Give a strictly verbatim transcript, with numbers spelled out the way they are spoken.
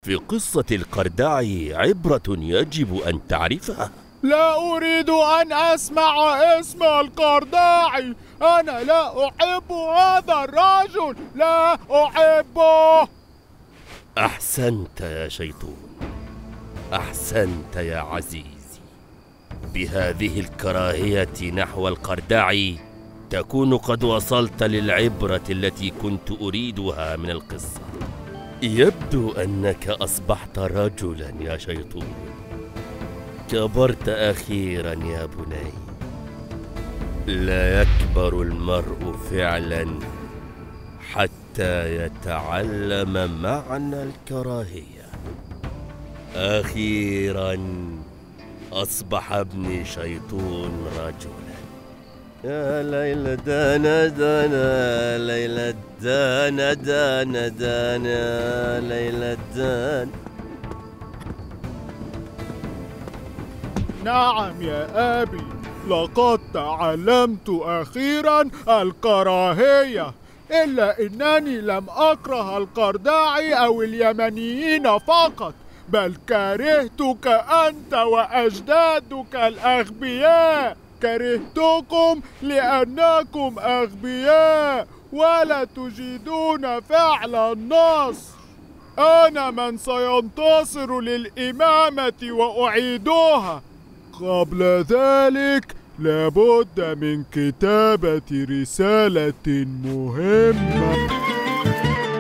في قصة القرداع عبرة يجب أن تعرفها. لا أريد أن أسمع اسم القرداع. أنا لا أحب هذا الرجل، لا أحبه. أحسنت يا شيطون، أحسنت يا عزيزي. بهذه الكراهية نحو القرداع تكون قد وصلت للعبرة التي كنت أريدها من القصة. يبدو أنك أصبحت رجلا يا شيطون. كبرت أخيرا يا بني. لا يكبر المرء فعلا حتى يتعلم معنى الكراهية. أخيرا أصبح ابني شيطون رجلا. يا ليلى دانا دانا، ليلى دانا دانا دانا، ليلى دانا. نعم يا أبي، لقد تعلمت أخيرا الكراهية، إلا أنني لم أكره القرداع أو اليمنيين فقط، بل كرهتك أنت وأجدادك الأغبياء. كرهتكم لأنكم أغبياء ولا تجيدون فعل النصر. أنا من سينتصر للإمامة وأعيدها. قبل ذلك لابد من كتابة رسالة مهمة.